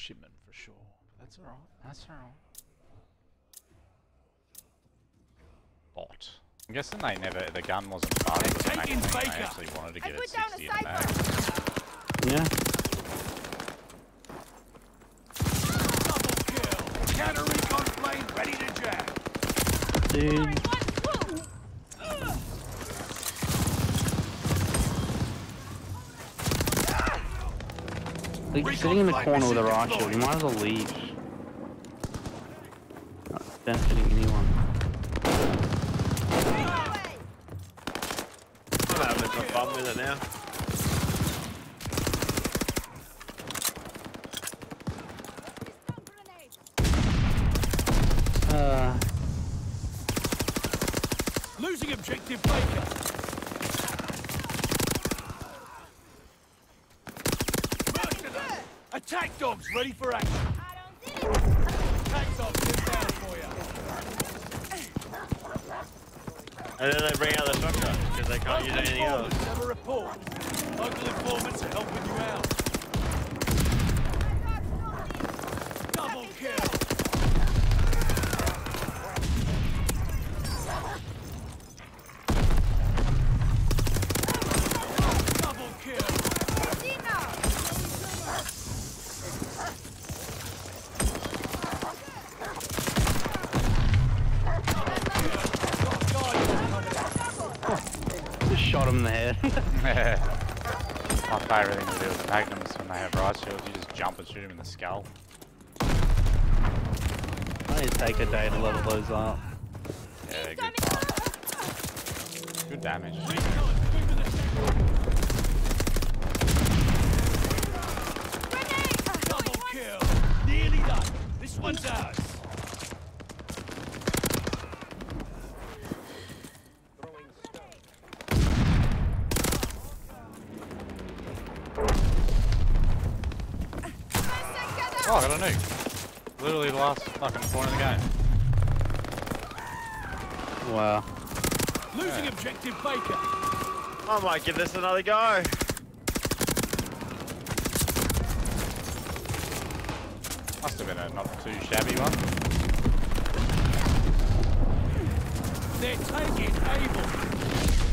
shipment for sure. But that's alright. That's alright. Bot. I'm guessing they never. The gun wasn't part of the main thing. They actually wanted to get it 60 in the mag. Yeah. Double kill. Counter recon plane ready to jab. Dude. Like, sitting in the corner with a riot shield, you might as well leave. Not benefiting anyone. I'm having some fun with it now. Losing objective Baker. Attack dogs ready for action. Attack dogs inbound for you. And then they bring out the shotgun because they can't use anything else. Have a report. Local informants are helping you out. Double kill. Double kill. Just shot him in the head. My favourite thing to do with magnums when they have riot shields, you just jump and shoot him in the skull. I need to take a day to level those up. Yeah, good fun. Good damage. Double kill. Nearly done. This one's ours. Oh, I got a nuke. Literally the last fucking point of the game. Wow. Losing objective Baker. I might give this another go. Must have been a not too shabby one. Their tank is able.